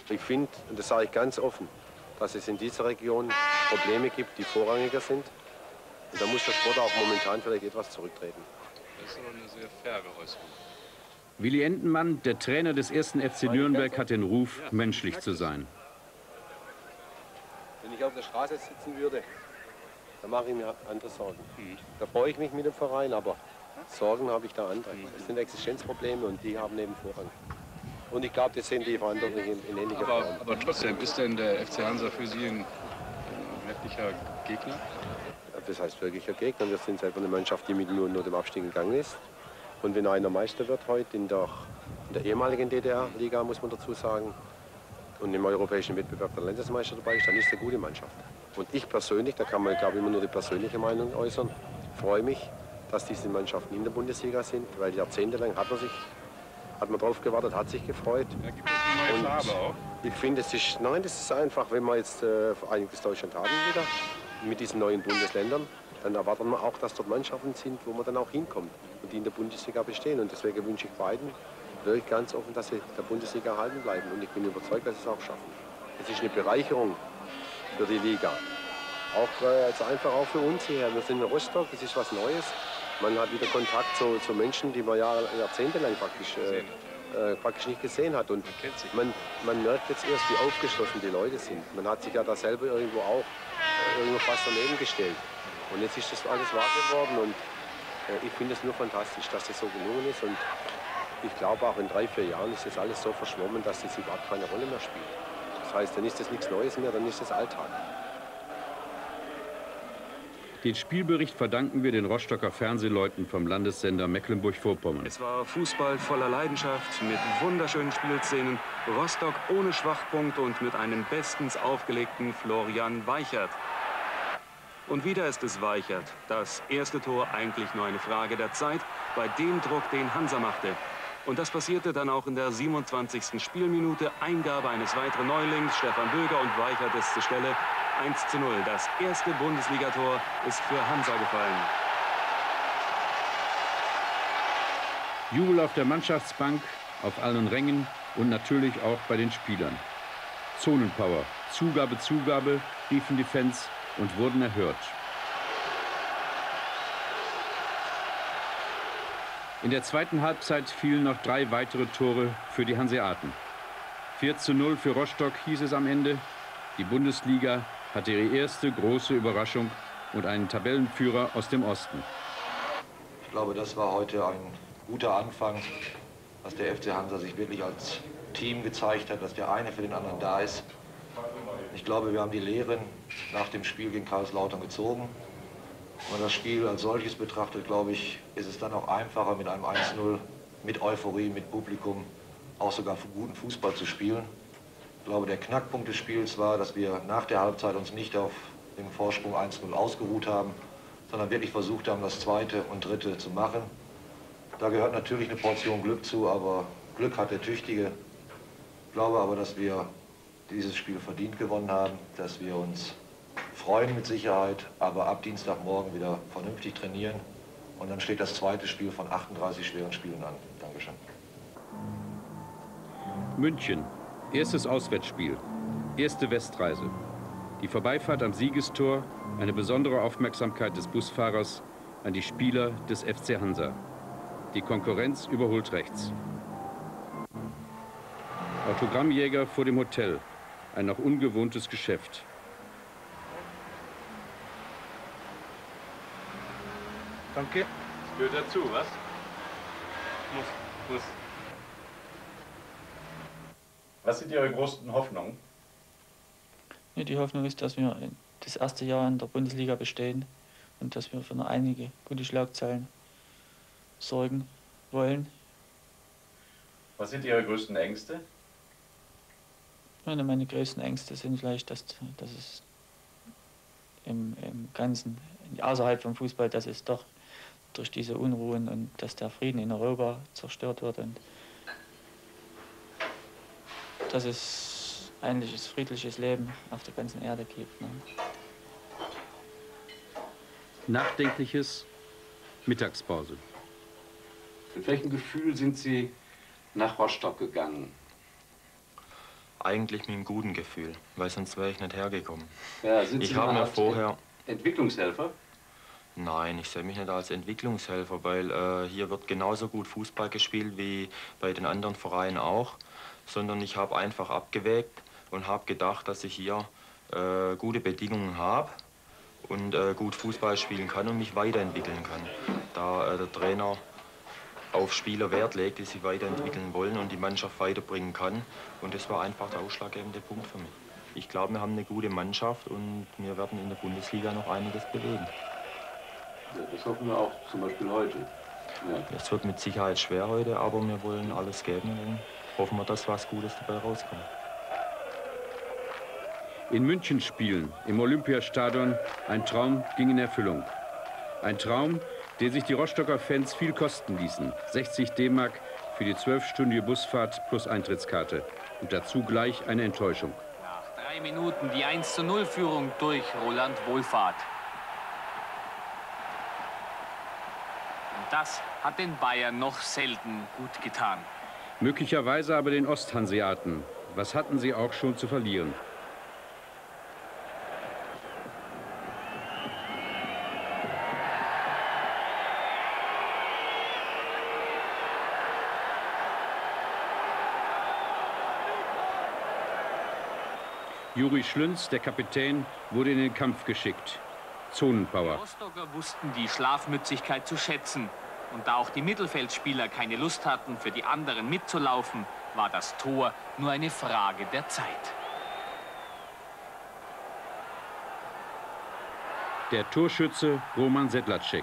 Ich finde, und das sage ich ganz offen, dass es in dieser Region Probleme gibt, die vorrangiger sind. Und da muss der Sport auch momentan vielleicht etwas zurücktreten. Das ist aber eine sehr faire Äußerung. Willi Entenmann, der Trainer des 1. FC Nürnberg, hat den Ruf, menschlich zu sein. Wenn ich auf der Straße sitzen würde, dann mache ich mir andere Sorgen. Da freue ich mich mit dem Verein, aber Sorgen habe ich da andere. Das sind Existenzprobleme und die haben eben Vorrang. Und ich glaube, das sehen die Verantwortlichen in ähnlicher Form. Aber trotzdem, ist denn der FC Hansa für Sie ein wirklicher Gegner? Das heißt wirklicher Gegner. Wir sind selber eine Mannschaft, die mit nur dem Abstieg gegangen ist. Und wenn einer Meister wird heute in der ehemaligen DDR-Liga, muss man dazu sagen, und im europäischen Wettbewerb der Landesmeister dabei ist, dann ist es eine gute Mannschaft. Und ich persönlich, da kann man, glaube ich, immer nur die persönliche Meinung äußern, freue mich, dass diese Mannschaften in der Bundesliga sind, weil jahrzehntelang hat man drauf gewartet, hat sich gefreut. Da gibt es eine neue Farbe auch. Ich finde, das ist einfach, wenn wir jetzt Vereiniges Deutschland haben wieder, mit diesen neuen Bundesländern, dann erwartet man auch, dass dort Mannschaften sind, wo man dann auch hinkommt und die in der Bundesliga bestehen. Und deswegen wünsche ich beiden wirklich ganz offen, dass sie der Bundesliga erhalten bleiben. Und ich bin überzeugt, dass sie es auch schaffen. Es ist eine Bereicherung für die Liga. Also einfach auch für uns hier. Wir sind in Rostock, das ist was Neues. Man hat wieder Kontakt zu Menschen, die man jahrzehntelang praktisch nicht gesehen hat. Und man merkt jetzt erst, wie aufgeschlossen die Leute sind. Man hat sich ja da selber irgendwo auch fast daneben gestellt. Und jetzt ist das alles wahr geworden und ich finde es nur fantastisch, dass das so gelungen ist. Und ich glaube, auch in 3, 4 Jahren ist das alles so verschwommen, dass das überhaupt keine Rolle mehr spielt. Das heißt, dann ist das nichts Neues mehr, dann ist das Alltag. Den Spielbericht verdanken wir den Rostocker Fernsehleuten vom Landessender Mecklenburg-Vorpommern. Es war Fußball voller Leidenschaft, mit wunderschönen Spielszenen, Rostock ohne Schwachpunkt und mit einem bestens aufgelegten Florian Weichert. Und wieder ist es Weichert. Das erste Tor eigentlich nur eine Frage der Zeit, bei dem Druck, den Hansa machte. Und das passierte dann auch in der 27. Spielminute. Eingabe eines weiteren Neulings, Stefan Böger, und Weichert ist zur Stelle. 1:0. Das erste Bundesligator ist für Hansa gefallen. Jubel auf der Mannschaftsbank, auf allen Rängen und natürlich auch bei den Spielern. Zonenpower, Zugabe, riefen die Fans und wurden erhört. In der zweiten Halbzeit fielen noch 3 weitere Tore für die Hanseaten. 4:0 für Rostock hieß es am Ende. Die Bundesliga hatte ihre erste große Überraschung und einen Tabellenführer aus dem Osten. Ich glaube, das war heute ein guter Anfang, dass der FC Hansa sich wirklich als Team gezeigt hat, dass der eine für den anderen da ist. Ich glaube, wir haben die Lehren nach dem Spiel gegen Kaiserslautern gezogen. Wenn man das Spiel als solches betrachtet, glaube ich, ist es dann auch einfacher, mit einem 1:0, mit Euphorie, mit Publikum, auch sogar guten Fußball zu spielen. Ich glaube, der Knackpunkt des Spiels war, dass wir nach der Halbzeit uns nicht auf dem Vorsprung 1:0 ausgeruht haben, sondern wirklich versucht haben, das zweite und dritte zu machen. Da gehört natürlich eine Portion Glück zu, aber Glück hat der Tüchtige. Ich glaube aber, dass wir dieses Spiel verdient gewonnen haben, dass wir uns freuen mit Sicherheit, aber ab Dienstagmorgen wieder vernünftig trainieren. Und dann steht das zweite Spiel von 38 schweren Spielen an. Dankeschön. München, erstes Auswärtsspiel, erste Westreise. Die Vorbeifahrt am Siegestor, eine besondere Aufmerksamkeit des Busfahrers an die Spieler des FC Hansa. Die Konkurrenz überholt rechts. Autogrammjäger vor dem Hotel, ein noch ungewohntes Geschäft. Danke. Das gehört dazu, was? Muss. Was sind Ihre größten Hoffnungen? Ja, die Hoffnung ist, dass wir das erste Jahr in der Bundesliga bestehen und dass wir für noch einige gute Schlagzeilen sorgen wollen. Was sind Ihre größten Ängste? Meine größten Ängste sind vielleicht, dass es im Ganzen, außerhalb vom Fußball, dass es doch durch diese Unruhen und dass der Frieden in Europa zerstört wird und dass es eigentlich ein friedliches Leben auf der ganzen Erde gibt. Ne? Nachdenkliches, Mittagspause. Mit welchem Gefühl sind Sie nach Rostock gegangen? Eigentlich mit einem guten Gefühl, weil sonst wäre ich nicht hergekommen. Ja, sind Sie ich habe mir vorher... Entwicklungshelfer? Nein, ich sehe mich nicht als Entwicklungshelfer, weil hier wird genauso gut Fußball gespielt wie bei den anderen Vereinen auch. Sondern ich habe einfach abgewägt und habe gedacht, dass ich hier gute Bedingungen habe und gut Fußball spielen kann und mich weiterentwickeln kann. Da der Trainer auf Spieler Wert legt, die sich weiterentwickeln wollen und die Mannschaft weiterbringen kann. Und das war einfach der ausschlaggebende Punkt für mich. Ich glaube, wir haben eine gute Mannschaft und wir werden in der Bundesliga noch einiges bewegen. Ja, das hoffen wir auch zum Beispiel heute. Ja. Es wird mit Sicherheit schwer heute, aber wir wollen alles geben und hoffen wir, dass was Gutes dabei rauskommt. In München spielen, im Olympiastadion, ein Traum ging in Erfüllung. Ein Traum, den sich die Rostocker Fans viel kosten ließen. 60 D-Mark für die 12-stündige Busfahrt plus Eintrittskarte. Und dazu gleich eine Enttäuschung. Nach 3 Minuten die 1:0-Führung durch Roland Wohlfahrt. Und das hat den Bayern noch selten gut getan. Möglicherweise aber den Osthanseaten. Was hatten sie auch schon zu verlieren? Juri Schlünz, der Kapitän, wurde in den Kampf geschickt. Zonenpower. Die Rostocker wussten die Schlafmützigkeit zu schätzen. Und da auch die Mittelfeldspieler keine Lust hatten, für die anderen mitzulaufen, war das Tor nur eine Frage der Zeit. Der Torschütze Roman Sedlacek.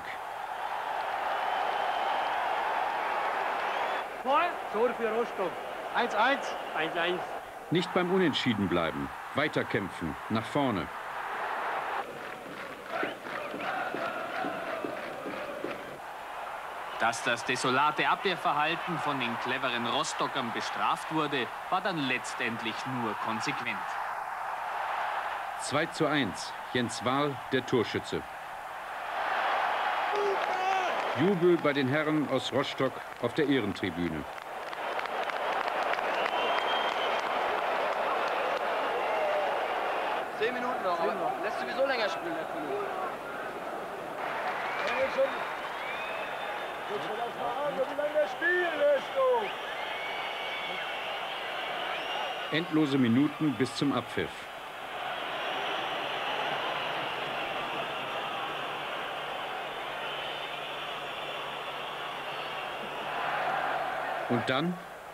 Tor für Rostock. 1:1. 1:1. Nicht beim Unentschieden bleiben, weiterkämpfen, nach vorne. Dass das desolate Abwehrverhalten von den cleveren Rostockern bestraft wurde, war dann letztendlich nur konsequent. 2:1, Jens Wahl, der Torschütze. Jubel bei den Herren aus Rostock auf der Ehrentribüne. Noch, aber lässt sowieso länger spielen. Endlose Minuten bis zum Abpfiff. Und dann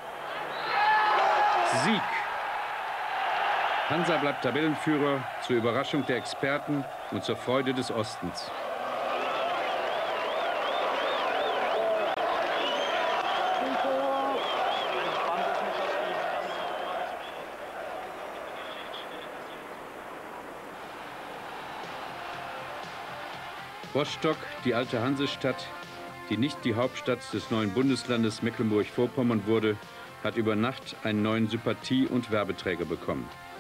Sieg. Hansa bleibt Tabellenführer, zur Überraschung der Experten und zur Freude des Ostens. Rostock, die alte Hansestadt, die nicht die Hauptstadt des neuen Bundeslandes Mecklenburg-Vorpommern wurde, hat über Nacht einen neuen Sympathie- und Werbeträger bekommen.